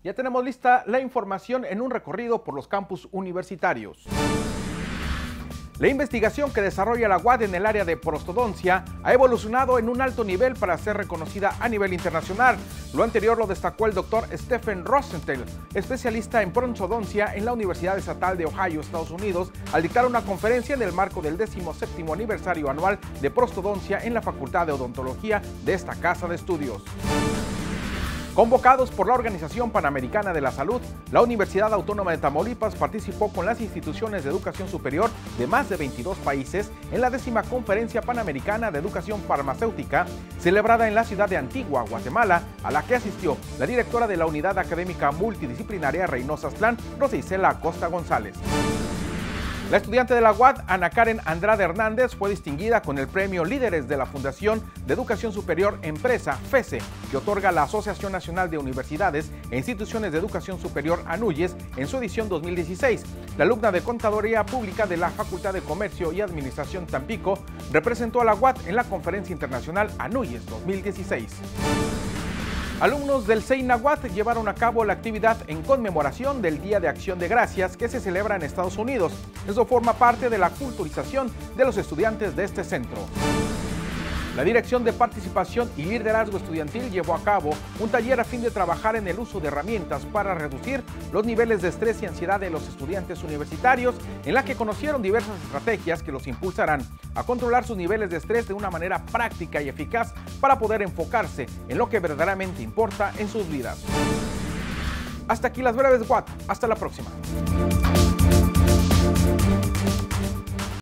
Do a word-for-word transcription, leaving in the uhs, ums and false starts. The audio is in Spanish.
Ya tenemos lista la información en un recorrido por los campus universitarios. La investigación que desarrolla la U A D en el área de prostodoncia ha evolucionado en un alto nivel para ser reconocida a nivel internacional. Lo anterior lo destacó el doctor Stephen Rosenthal, especialista en prostodoncia en la Universidad Estatal de Ohio, Estados Unidos, al dictar una conferencia en el marco del decimoséptimo aniversario anual de prostodoncia en la Facultad de Odontología de esta casa de estudios. Convocados por la Organización Panamericana de la Salud, la Universidad Autónoma de Tamaulipas participó con las instituciones de educación superior de más de veintidós países en la décima Conferencia Panamericana de Educación Farmacéutica, celebrada en la ciudad de Antigua, Guatemala, a la que asistió la directora de la Unidad Académica Multidisciplinaria Reynosa Aztlán, Rosa Isela Acosta González. La estudiante de la U A D, Ana Karen Andrade Hernández, fue distinguida con el premio Líderes de la Fundación de Educación Superior Empresa, FESE, que otorga la Asociación Nacional de Universidades e Instituciones de Educación Superior, ANUYES, en su edición dos mil dieciséis. La alumna de Contaduría Pública de la Facultad de Comercio y Administración Tampico representó a la U A D en la Conferencia Internacional ANUYES dos mil dieciséis. Alumnos del CEINAWAT llevaron a cabo la actividad en conmemoración del Día de Acción de Gracias que se celebra en Estados Unidos. Eso forma parte de la culturización de los estudiantes de este centro. La Dirección de Participación y Liderazgo Estudiantil llevó a cabo un taller a fin de trabajar en el uso de herramientas para reducir los niveles de estrés y ansiedad de los estudiantes universitarios, en la que conocieron diversas estrategias que los impulsarán a controlar sus niveles de estrés de una manera práctica y eficaz para poder enfocarse en lo que verdaderamente importa en sus vidas. Hasta aquí las breves W A D. Hasta la próxima.